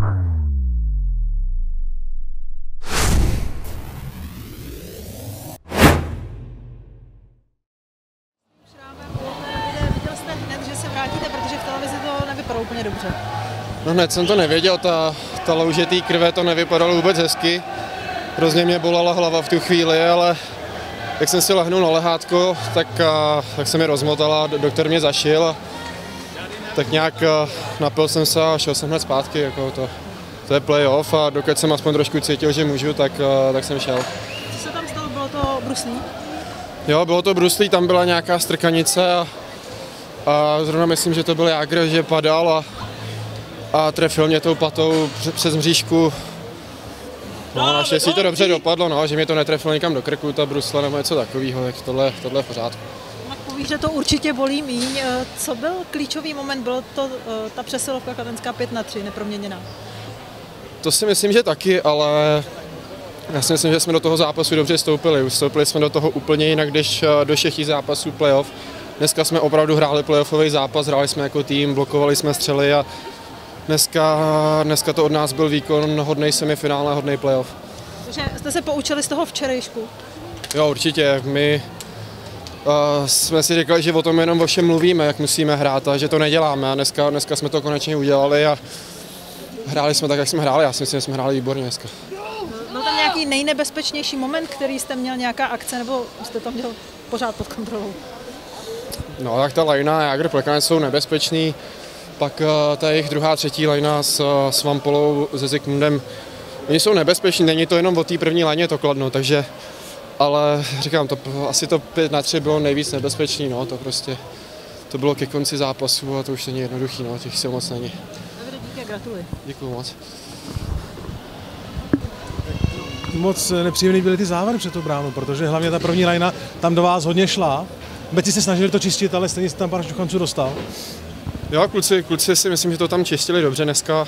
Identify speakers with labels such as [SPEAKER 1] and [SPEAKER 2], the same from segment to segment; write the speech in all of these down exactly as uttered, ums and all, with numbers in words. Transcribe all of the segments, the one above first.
[SPEAKER 1] Viděl jste hned, že se vrátíte, protože v televizi to nevypadalo úplně dobře.
[SPEAKER 2] No hned jsem to nevěděl, ta, ta louže té krve to nevypadalo vůbec hezky. Hrozně mě bolela hlava v tu chvíli, ale jak jsem si lehnul na lehátko, tak, a, tak se mi rozmotala, doktor mě zašil a tak nějak a, napil jsem se a šel jsem hned zpátky. Jako to, to je playoff a dokud jsem aspoň trošku cítil, že můžu, tak, a, tak jsem šel.
[SPEAKER 1] Co se tam stalo, bylo to bruslí?
[SPEAKER 2] Jo, bylo to bruslí, tam byla nějaká strkanice a, a zrovna myslím, že to byl Jágr, že padal a, a trefil mě tou patou přes mřížku. No, naštěstí to dobře dopadlo, no, že mě to netrefilo nikam do krku, ta brusle nebo něco takového, tak tohle, tohle je v pořádku.
[SPEAKER 1] Tak povíš, že to určitě bolí míň. Co byl klíčový moment? Bylo to ta přesilovka kladenská pět na tři, neproměněná?
[SPEAKER 2] To si myslím, že taky, ale já si myslím, že jsme do toho zápasu dobře vstoupili. Vstoupili jsme do toho úplně jinak, když do všech zápasů playoff. Dneska jsme opravdu hráli playoffový zápas, hráli jsme jako tým, blokovali jsme střely a dneska, dneska to od nás byl výkon hodnej semifinále, hodnej playoff.
[SPEAKER 1] Takže jste se poučili z toho včerejšku?
[SPEAKER 2] Jo, určitě. My uh, jsme si říkali, že o tom jenom o všem mluvíme, jak musíme hrát a že to neděláme. A dneska, dneska jsme to konečně udělali a hráli jsme tak, jak jsme hráli. Já si myslím, že jsme hráli výborně dneska.
[SPEAKER 1] Byl tam nějaký nejnebezpečnější moment, který jste měl, nějaká akce, nebo jste to měl pořád pod kontrolou?
[SPEAKER 2] No tak ta lajna Jágr Plekanec jsou nebezpečný. Pak uh, ta jejich druhá, třetí lajna s, s Vampolou, se Zikmundem, oni jsou nebezpeční, není to jenom o té první lajně to Kladno, takže, ale říkám, to, asi to pět na tři bylo nejvíc nebezpečný, no, to prostě, to bylo ke konci zápasu a to už není jednoduchý, no, těch sil moc není.
[SPEAKER 1] Davide, díky a gratuluji.
[SPEAKER 2] Děkuju moc.
[SPEAKER 3] Moc nepříjemný byly ty závěry před tou bránou, protože hlavně ta první lajna tam do vás hodně šla. Beci se snažili to čistit, ale stejně se tam pár šťuchanců dostal.
[SPEAKER 2] Jo, kluci, kluci si myslím, že to tam čistili dobře dneska.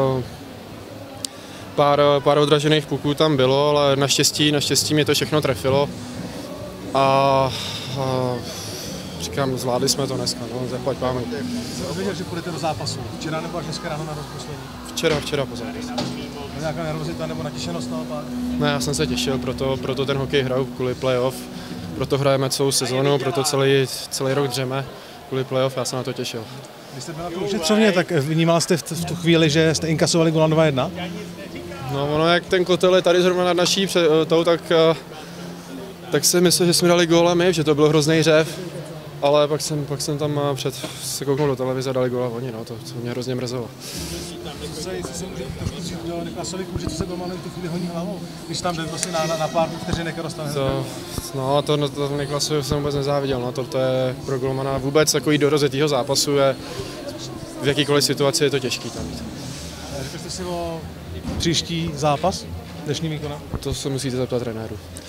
[SPEAKER 2] Pár, pár odražených puků tam bylo, ale naštěstí, naštěstí mě to všechno trefilo. A, a říkám, zvládli jsme to dneska, no, zaplať páme.
[SPEAKER 3] Jsi věděl, že půjdete do zápasu? Včera nebo až dneska ráno na rozposlení?
[SPEAKER 2] Včera, včera po zápasu.
[SPEAKER 3] Nějaká nervozita nebo natěšenost naopak?
[SPEAKER 2] Ne, já jsem se těšil, proto, proto ten hokej hraju kvůli playoff. Proto hrajeme celou sezónu, proto celý, celý rok dřeme kvůli playoff, já jsem na to těšil.
[SPEAKER 3] Když jste byl na to ušetřovně, tak vnímal jste v, v tu chvíli, že jste inkasovali gól na dva jedna?
[SPEAKER 2] No ono, jak ten kotel je tady zrovna nad naší tou, tak, tak si myslím, že jsme dali gól a my, že to byl hrozný řev. Ale pak jsem, pak jsem tam před se kouknul do televize a dali gól a oni, no, to, to mě hrozně mrzelo.
[SPEAKER 3] Co se, co se může trošku říct do Niklasovi kůži, co se golmanovi v tu chvíli honí hlavou, když tam jde prostě na, na, na pár vteřinek a dostane?
[SPEAKER 2] To, no, to, to, to Niklasovi jsem vůbec nezáviděl, no, to, to je pro golmana vůbec takový do rozjetýho zápasu, je v jakýkoliv situaci je to těžký tam mít.
[SPEAKER 3] Řekl jste si o příští zápas, dnešní výkona?
[SPEAKER 2] To se musíte zeptat trenéru.